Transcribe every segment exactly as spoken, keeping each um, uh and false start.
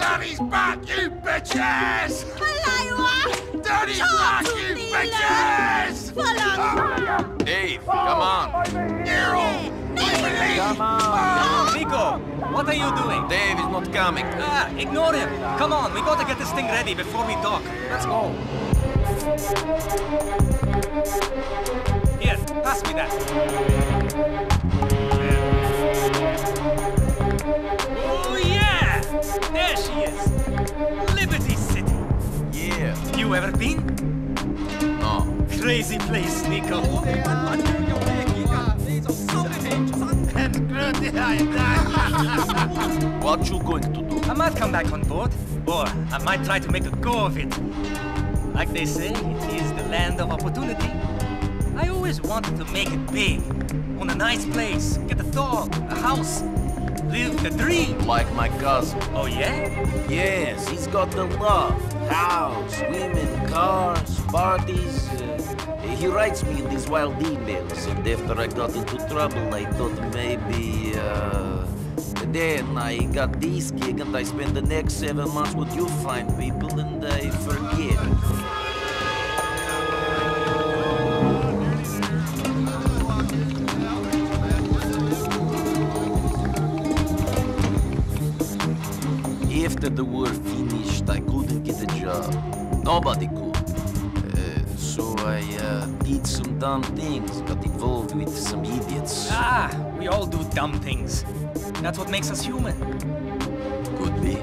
Daddy's back, you bitches! Malayo! Daddy's back, you bitches! Dave, come on. Nero! Come on. Nico, what are you doing? Dave is not coming. Ah, ignore him. Come on, we gotta get this thing ready before we dock. Let's go. Here, pass me that. Oh, yeah! There she is. Liberty City. Yeah. You ever been? No. Crazy place, Nico. What you going to do? I might come back on board, or I might try to make a go of it. Like they say, it is the land of opportunity. I always wanted to make it big. Own a nice place, get a dog, a house, live the dream. Like my cousin. Oh yeah? Yes, he's got the love. House, women, cars, parties. Uh, he writes me in these wild emails, and after I got into trouble, I thought maybe, uh... Then I got this gig, and I spend the next seven months with you fine people, and I forget. After the war finished, I couldn't get a job. Nobody could. Uh, so I uh, did some dumb things, got involved with some idiots. Ah, we all do dumb things. That's what makes us human. Could be.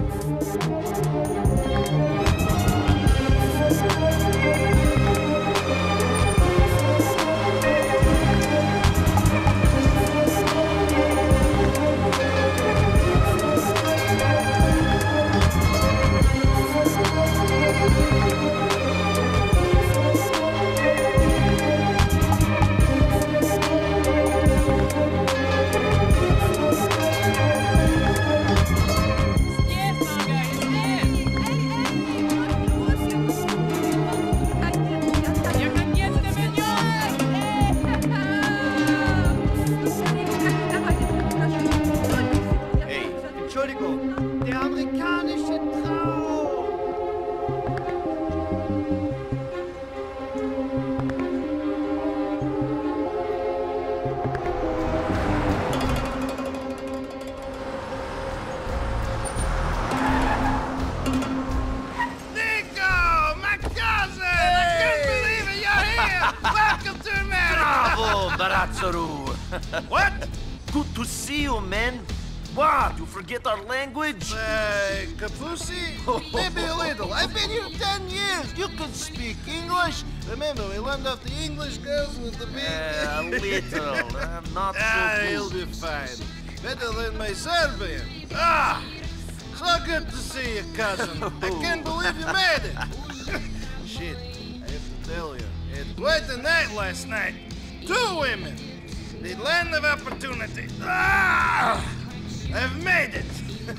What? Good to see you, man. What? You forget our language? Uh, Kapusi? Maybe a little. I've been here ten years. You can speak English. Remember, we learned off the English girls with the big... Uh, a little. Uh, not Ah, so he'll good. be fine. Better than my Serbian. Ah! So good to see you, cousin. I can't believe you made it. Shit, I have to tell you. It's quite a night last night. Two women. The land of opportunity. Ah! I've made it.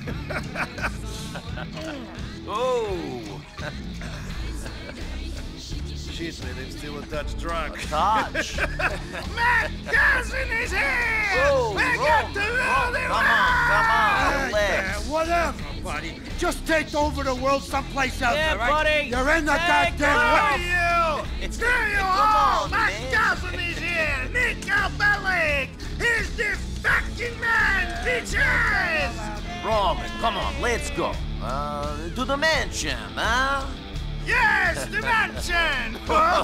Oh! Shit, man, I'm still a touch drunk. Touch? My cousin is here! Oh, we Rome, got to rule Rome, the come on, come on, relax. Yeah, whatever, buddy. Just take over the world someplace else, Yeah, all right? buddy. You're in the Hey, goddamn Screw way. you! It's- Screw you come all! on, My man. cousin is here! Nico Bellic! He's the fucking man, bitches! Roman, come on, let's go. Uh, to the mansion, huh? Yes, the mansion!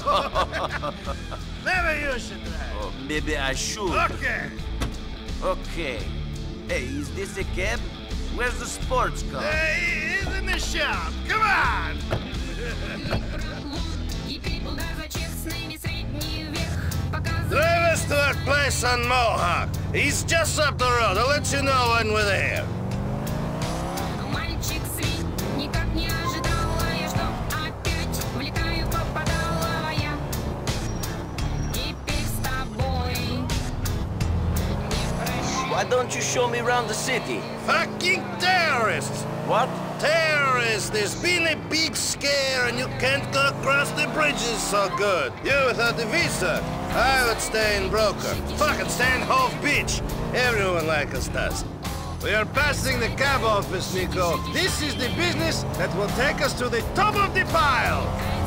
Maybe you should drive. Oh, maybe I should. Okay. Okay. Hey, is this a cab? Where's the sports car? Hey, he's in the shop. Come on! Drive us to that place on Mohawk. He's just up the road. I'll let you know when we're there. Why don't you show me around the city? Fucking terrorists! What? Terrorists! There's been a big scare and you can't go across the bridges so good. You without the visa. I would stay in Broker. Fucking Sand Hove Beach. Everyone like us does. We are passing the cab office, Nico. This is the business that will take us to the top of the pile.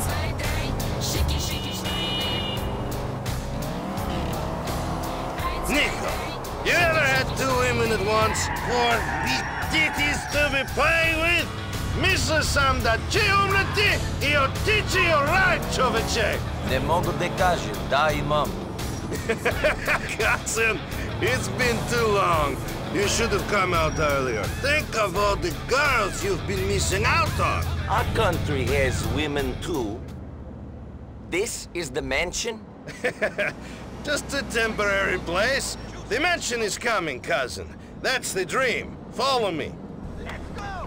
Nico, you ever had two women at once? Four big titties to be playing with? Misliš sam da će umreti I otići o raj, čoveče. Ne mogu da kažem, da imam. Cousin, it's been too long. You should have come out earlier. Think of all the girls you've been missing out on. Our country has women too. This is the mansion? Just a temporary place. The mansion is coming, cousin. That's the dream. Follow me. Let's go!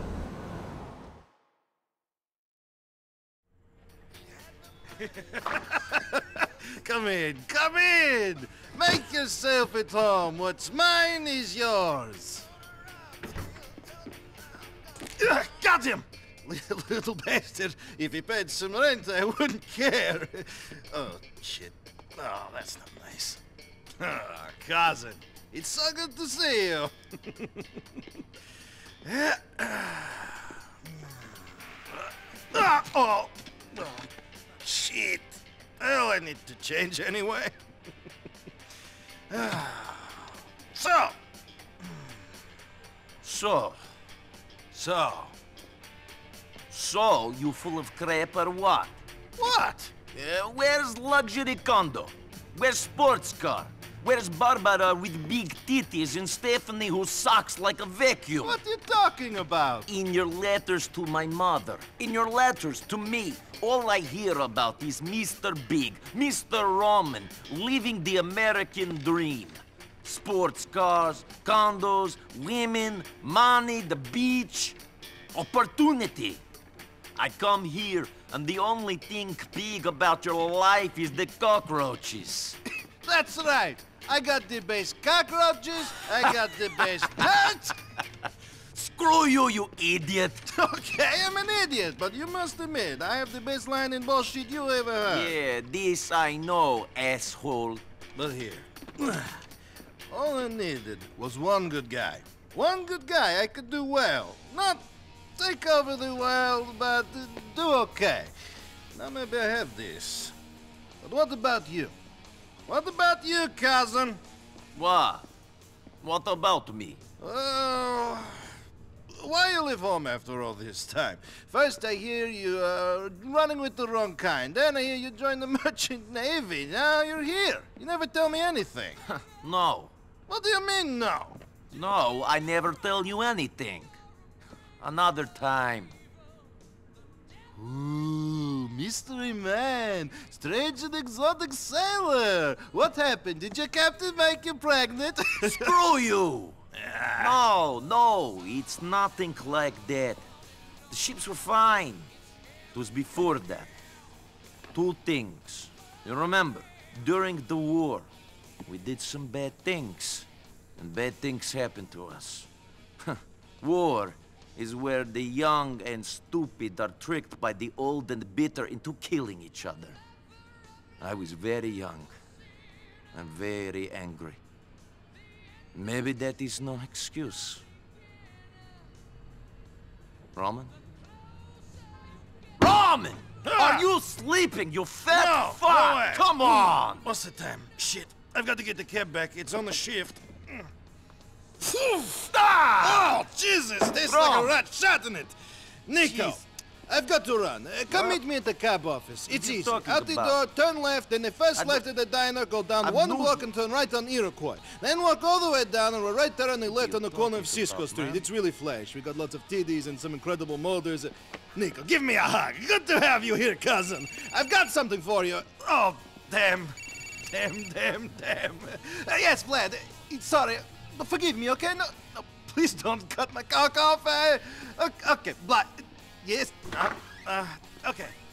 Come in, come in! Make yourself at home. What's mine is yours. Ugh, got him! Little bastard. If he paid some rent, I wouldn't care. Oh, shit. Oh, that's not nice. Oh, cousin, it's so good to see you. Ah, oh, oh, shit. Well, I need to change anyway. So. So. So. So, you full of crap or what? What? Uh, where's luxury condo? Where's sports car? Where's Barbara with big titties and Stephanie who sucks like a vacuum? What are you talking about? In your letters to my mother, in your letters to me, all I hear about is Mister Big, Mister Roman, living the American dream. Sports cars, condos, women, money, the beach, opportunity. I come here, and the only thing big about your life is the cockroaches. That's right. I got the best cockroaches, I got the best birds. Screw you, you idiot. Okay, I'm an idiot, but you must admit, I have the best line in bullshit you ever heard. Yeah, this I know, asshole. But here, all I needed was one good guy. One good guy I could do well. Not take over the world, but uh, do okay. Now maybe I have this. But what about you? What about you, cousin? What? What about me? Well, why you leave home after all this time? First I hear you uh, running with the wrong kind. Then I hear you join the merchant navy. Now you're here. You never tell me anything. No. What do you mean, no? No, I never tell you anything. Another time. Ooh, mystery man, strange and exotic sailor. What happened? Did your captain make you pregnant? Screw you! No, no, it's nothing like that. The ships were fine. It was before that. Two things. You remember, during the war, we did some bad things. And bad things happened to us. War is where the young and stupid are tricked by the old and bitter into killing each other. I was very young and very angry. Maybe that is no excuse. Roman? Roman! Ah! Are you sleeping, you fat No, fuck? no way. Come on! What's the time? Shit, I've got to get the cab back. It's on the shift. Ah! Oh, Jesus! Tastes Wrong. like a rat shot in it. Nico, Jeez. I've got to run. Uh, come What? meet me at the cab office. It's you easy. talking Out the about? door, turn left, then the first I left don't- at the diner, go down I'm one losing- block and turn right on Iroquois. Then walk all the way down and we're right there on the left you on the corner talking of Cisco about, Street. man? It's really flash. We got lots of titties and some incredible molders. Uh, Nico, give me a hug. Good to have you here, cousin. I've got something for you. Oh, damn. Damn, damn, damn. Uh, yes, Vlad. Uh, sorry. Uh, forgive me, okay? No, no, please don't cut my cock off. Uh, okay, okay, Vlad. Yes. Uh, uh, okay.